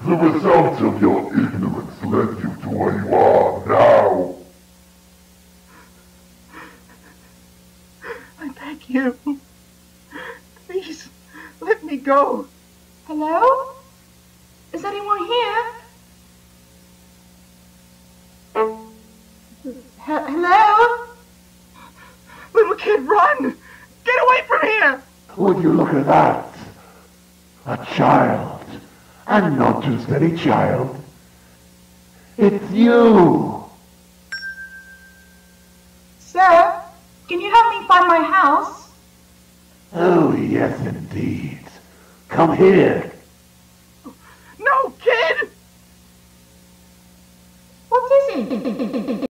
The result of your ignorance led you to where you are now. I beg you. Please, let me go. Hello? Is anyone here? Hello? Little kid, run! Get away from here! Would you look at that? A child. And not just any child. It's you! Sir, can you help me find my house? Oh, yes, indeed. Come here. No, kid! What is it?